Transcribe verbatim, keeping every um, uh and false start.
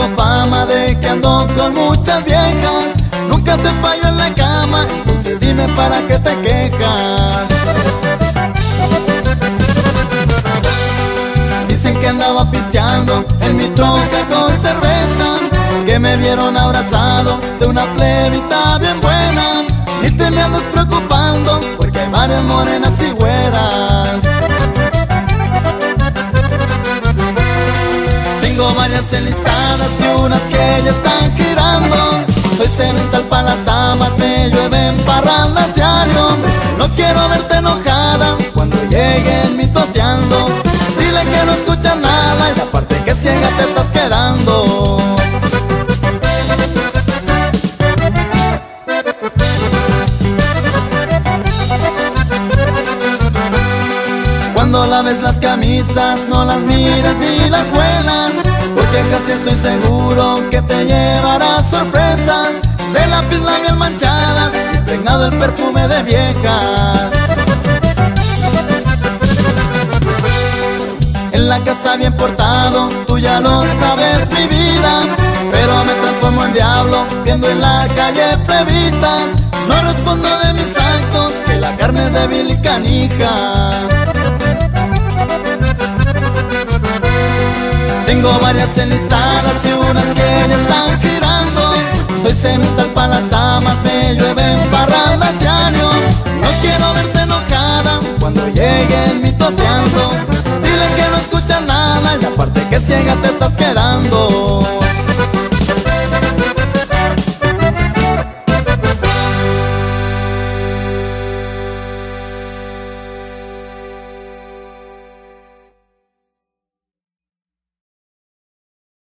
tengo fama de que ando con muchas viejas. Nunca te fallo en la cama, entonces dime para qué te quejas. Dicen que andaba pisteando en mi troca con cerveza, que me vieron abrazado de una plebita bien buena. Ni te me andas preocupando, porque hay varias morenas y güeras. Tengo varias enlistadas y unas que ya están girando. Soy cemental para las damas, me llueven parrandas diario. No quiero verte enojada cuando lleguen mitoteando. Dile que no escuchas nada y la parte que ciega te estás quedando. Cuando laves las camisas no las miras ni las buenas, porque casi estoy seguro que te llevarás sorpresas. De lápiz labial manchadas, impregnado el perfume de viejas. En la casa bien portado, tú ya lo sabes mi vida, pero me transformo en diablo viendo en la calle plebitas. No respondo de mis actos, que la carne es débil y canija. Tengo varias enlistadas y unas que ya están girando. Soy cemental para las damas, me llueven parrandas diario. No quiero verte enojada cuando lleguen mitoteando. Dile que no escuchas nada y aparte que ciega te estás quedando.